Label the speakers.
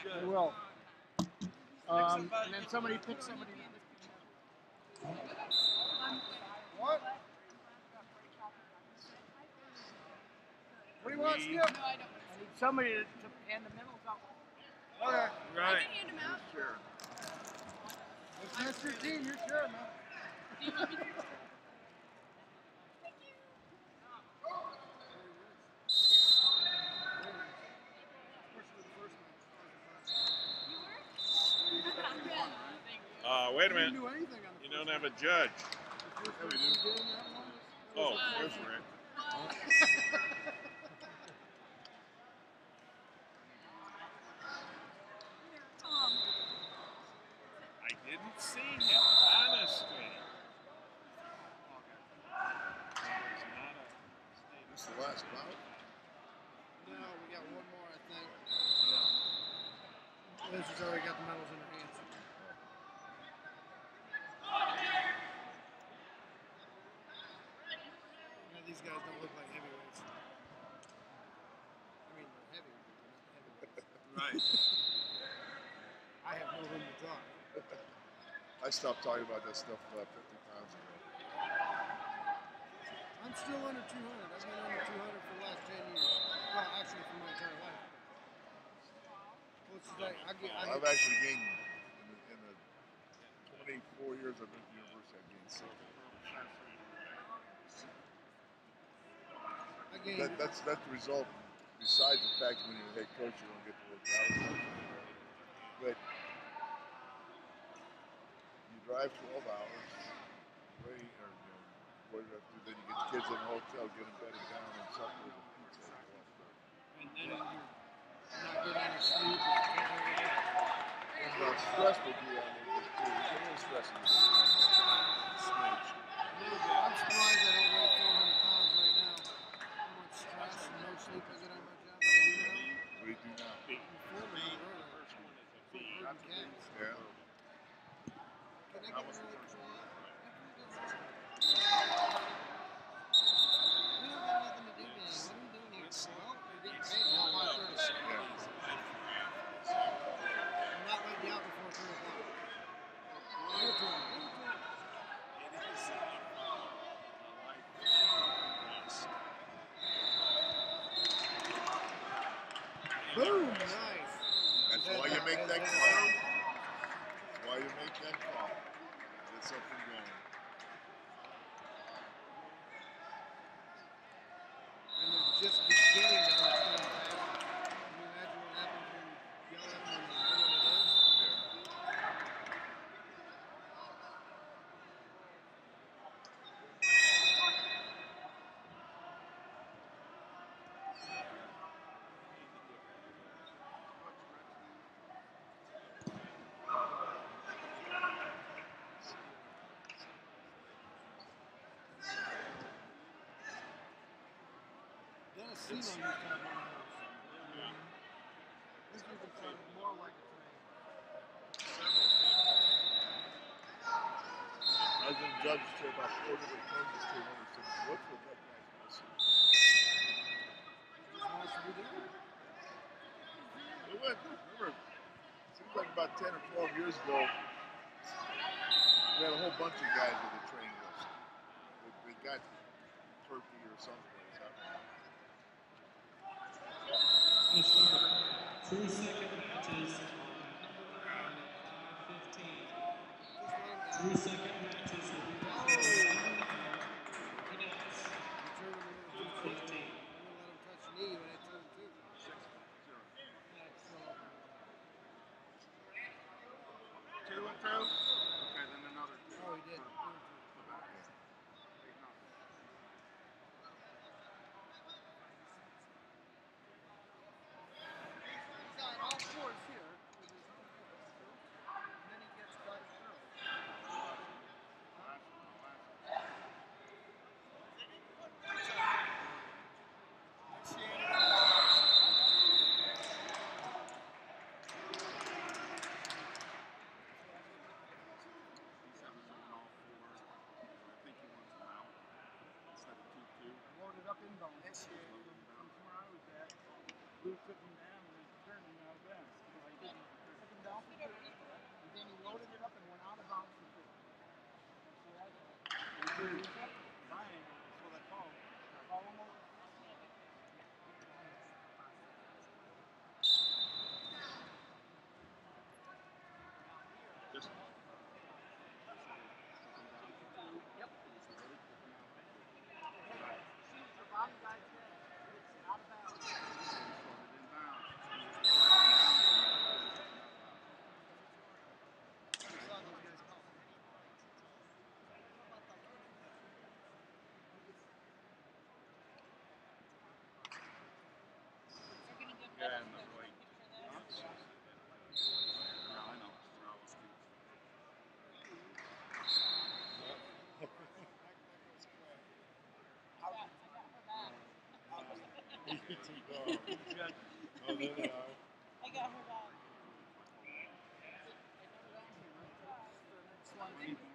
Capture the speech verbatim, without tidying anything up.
Speaker 1: I will. Um, and then somebody picks somebody. What? What do you want, Skip? No, I don't. I need somebody to, to hand the medals out. Okay.
Speaker 2: Right.
Speaker 3: I can hand them out.
Speaker 2: Sure.
Speaker 1: If that's your team, you're sure, man.
Speaker 3: Do you want me to?
Speaker 2: Uh, wait a minute. You don't have a judge.
Speaker 1: Yeah, we do.
Speaker 2: Oh, first Rick. I didn't see him, honestly.
Speaker 4: This is the last bout?
Speaker 1: No, we got one more, I think. Yeah. Liz has already got the medals in her hands. Yeah, these guys don't look like heavyweights. I mean, they're heavy, but they're not heavyweights.
Speaker 2: Right.
Speaker 1: I have no room to talk.
Speaker 4: I stopped talking about that stuff about fifty pounds ago.
Speaker 1: I'm still under two hundred. I've been under two hundred for the last ten years. Well, actually, for my entire life. What's that? I get, I
Speaker 4: I've
Speaker 1: get,
Speaker 4: actually gained, in the, in the twenty-four years I've been at the university, I've gained six.
Speaker 1: I gained,
Speaker 4: That, that's, that's the result, besides the fact when you're a head coach, you don't get to work out. But you drive twelve hours, wait, or, you know, what do you have to do? Then you get the kids in the hotel, get them bedded down, and supper with a pizza.
Speaker 1: and then you're not getting any sleep. You can't really get
Speaker 4: And the stress will be on there too. There's a little stress in there. Smidge.
Speaker 1: I'm surprised I don't weigh four hundred pounds right now. How much stress and no sleep I get on my job. But I do now.
Speaker 4: What do you do now?
Speaker 1: Before we were earlier. Herding cats.
Speaker 4: Yeah.
Speaker 1: Can I get an early control? We don't got nothing to do, man. What are we doing here? Well, we're getting paid now five thirty. I'm not letting you out before three o'clock. Give it to him. Give it to him. Boom! Nice.
Speaker 4: That's why you make that call. That's why you make that call. Get something going.
Speaker 1: And they're just beginning to understand that. Can you imagine what happens when you yell at them when they know what it is? Dennis Sino used to have one of those. This even sounded more like a train.
Speaker 4: I was in the judge's chair about four different times this two hundred. So what's with that guy?
Speaker 1: Just wants to be there.
Speaker 4: It went, remember, it seems like about ten or twelve years ago, we had a whole bunch of guys with a train list. They, they got Turkey or someplace. I don't know.
Speaker 5: We'll start three second matches on round fifteen. Three second matches will be played cadets. fifteen.
Speaker 1: I'm going to let him touch the knee when I turn two.
Speaker 2: Two and two? Okay, then another two.
Speaker 1: Oh, he did. He's got all fours here with his own fours. And then he gets cut early. Loaded up inbound. This year, from where I was at, Blue took him down and he turned him out of bounds. So I didn't
Speaker 2: loaded it up and went out of bounds for two. Brian, that's what I call. Call him over.
Speaker 4: Just
Speaker 2: Yep. See, the bottom guy's head. It's out of bounds.
Speaker 3: They're
Speaker 2: Yeah,
Speaker 3: gonna give
Speaker 2: no,
Speaker 3: us
Speaker 2: wait.
Speaker 3: a picture there.
Speaker 2: No, I know. No, it's cute.
Speaker 3: I got, I got her back.
Speaker 2: Good.
Speaker 4: Oh, there they are.
Speaker 3: I got her back.
Speaker 2: Next one.